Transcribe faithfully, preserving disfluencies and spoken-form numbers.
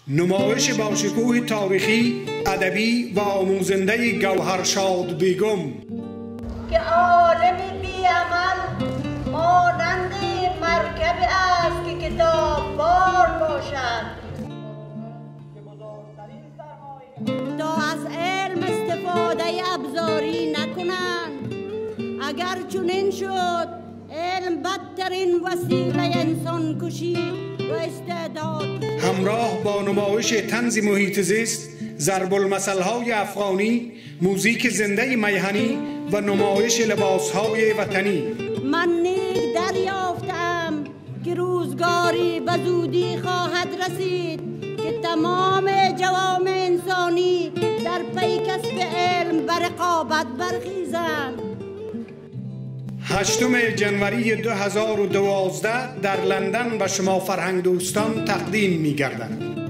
نمایش با شکوه تاریخی، ادبی و آموزنده گوهر شاد بیگم که عالم بی عمل مانند مرکب است که کتاب بار باشد تا از علم استفاده ابزاری نکنند. اگر چنین شد علم بدترین وسیله انسان کشی و استعداد. همراه با نمایش طنز محیط زیست، ضرب المثل‌های افغانی، موزیک زنده میهنی و نمایش لباس‌های وطنی. من نیک دریافتم که روزگاری به زودی خواهد رسید که تمام جوامع انسانی در پی کسب علم بر رقابت برخیزند. هشتم جنوری دو هزار و دوازده در لندن به شما فرهنگ دوستان تقدیم می گردد.